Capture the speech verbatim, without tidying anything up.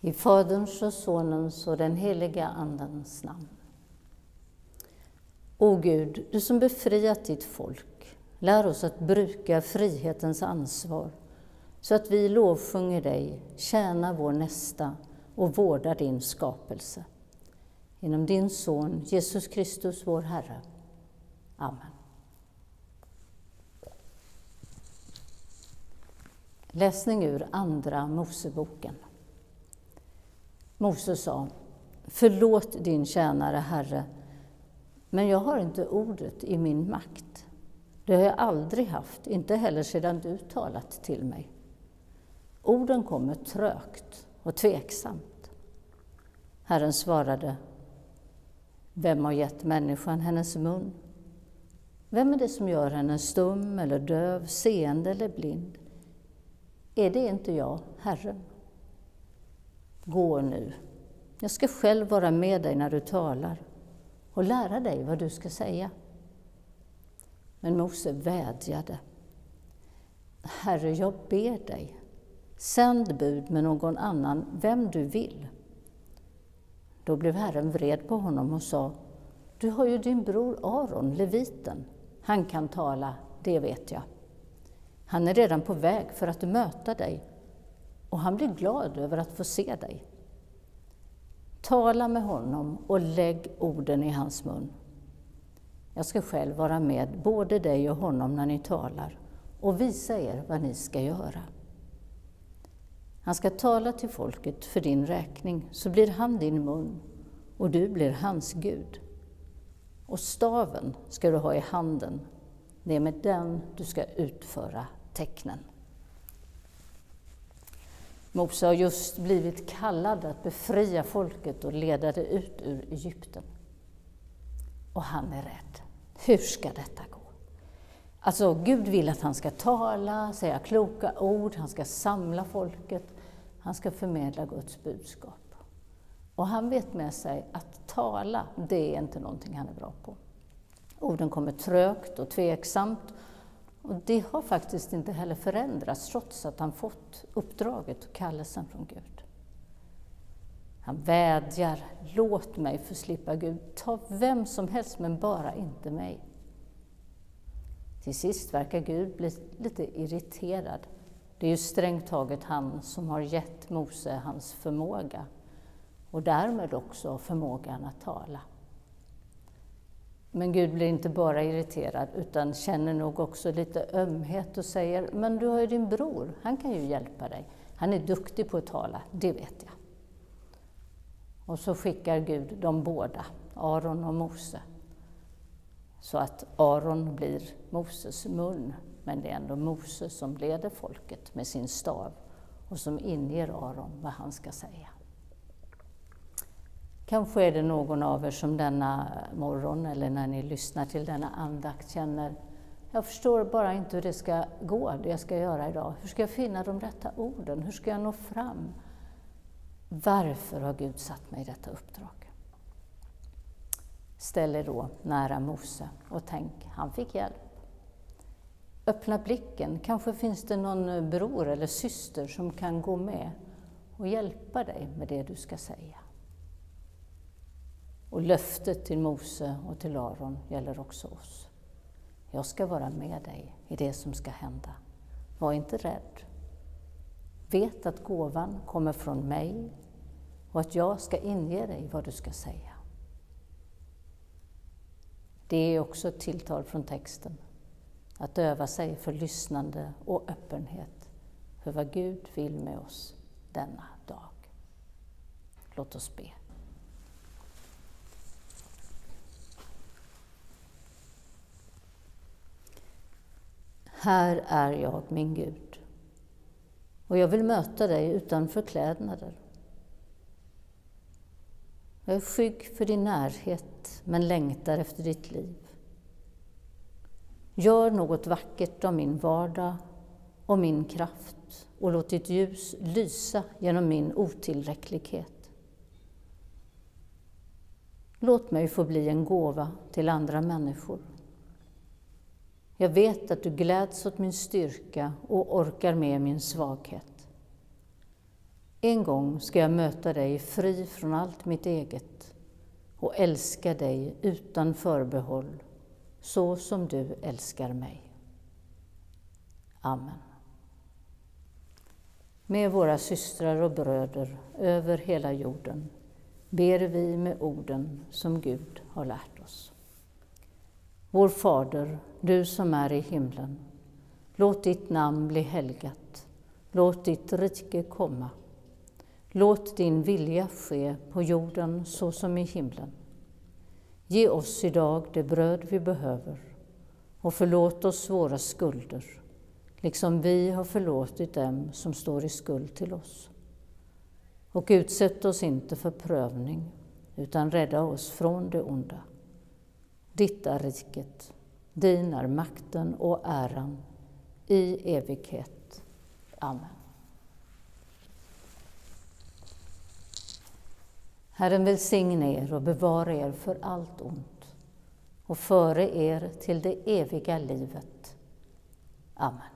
I Faderns och Sonens och den heliga Andens namn. O Gud, du som befriat ditt folk, lär oss att bruka frihetens ansvar, så att vi lovsjunger dig, tjänar vår nästa och vårdar din skapelse. Genom din Son, Jesus Kristus, vår Herre. Amen. Läsning ur Andra Moseboken. Mose sa: förlåt din tjänare, Herre, men jag har inte ordet i min makt. Det har jag aldrig haft, inte heller sedan du talat till mig. Orden kommer trögt och tveksamt. Herren svarade: vem har gett människan hennes mun? Vem är det som gör henne stum eller döv, seende eller blind? Är det inte jag, Herren? Gå nu, jag ska själv vara med dig när du talar och lära dig vad du ska säga. Men Mose vädjade: Herre, jag ber dig, sänd bud med någon annan, vem du vill. Då blev Herren vred på honom och sa: du har ju din bror Aron, leviten. Han kan tala, det vet jag. Han är redan på väg för att möta dig, och han blir glad över att få se dig. Tala med honom och lägg orden i hans mun. Jag ska själv vara med både dig och honom när ni talar och visa er vad ni ska göra. Han ska tala till folket för din räkning, så blir han din mun och du blir hans Gud. Och staven ska du ha i handen, det är med den du ska utföra tecknen. Mose har just blivit kallad att befria folket och leda det ut ur Egypten. Och han är rädd. Hur ska detta gå? Alltså, Gud vill att han ska tala, säga kloka ord, han ska samla folket, han ska förmedla Guds budskap. Och han vet med sig att tala, det är inte någonting han är bra på. Orden kommer trögt och tveksamt, och det har faktiskt inte heller förändrats trots att han fått uppdraget och kallelsen från Gud. Han vädjar: låt mig få slippa Gud, ta vem som helst men bara inte mig. Till sist verkar Gud bli lite irriterad. Det är ju strängt taget han som har gett Mose hans förmåga och därmed också förmågan att tala. Men Gud blir inte bara irriterad utan känner nog också lite ömhet och säger: men du har ju din bror, han kan ju hjälpa dig. Han är duktig på att tala, det vet jag. Och så skickar Gud de båda, Aron och Mose. Så att Aron blir Moses mun, men det är ändå Mose som leder folket med sin stav och som inger Aron vad han ska säga. Kanske är det någon av er som denna morgon eller när ni lyssnar till denna andakt känner: jag förstår bara inte hur det ska gå, det jag ska göra idag. Hur ska jag finna de rätta orden? Hur ska jag nå fram? Varför har Gud satt mig i detta uppdrag? Ställ er då nära Mose och tänk: han fick hjälp. Öppna blicken, kanske finns det någon bror eller syster som kan gå med och hjälpa dig med det du ska säga. Och löftet till Mose och till Aron gäller också oss. Jag ska vara med dig i det som ska hända. Var inte rädd. Vet att gåvan kommer från mig och att jag ska inge dig vad du ska säga. Det är också ett tilltal från texten. Att öva sig för lyssnande och öppenhet för vad Gud vill med oss denna dag. Låt oss be. Här är jag, min Gud, och jag vill möta dig utan förklädnader. Jag är skygg för din närhet, men längtar efter ditt liv. Gör något vackert av min vardag och min kraft, och låt ditt ljus lysa genom min otillräcklighet. Låt mig få bli en gåva till andra människor. Jag vet att du gläds åt min styrka och orkar med min svaghet. En gång ska jag möta dig fri från allt mitt eget och älska dig utan förbehåll, så som du älskar mig. Amen. Med våra systrar och bröder över hela jorden ber vi med orden som Gud har lärt oss. Vår Fader, du som är i himlen, låt ditt namn bli helgat, låt ditt rike komma. Låt din vilja ske på jorden så som i himlen. Ge oss idag det bröd vi behöver och förlåt oss våra skulder, liksom vi har förlåtit dem som står i skuld till oss. Och utsätt oss inte för prövning, utan rädda oss från det onda. Ditt är riket, din är makten och äran i evighet. Amen. Herren välsigne er och bevara er för allt ont och före er till det eviga livet. Amen.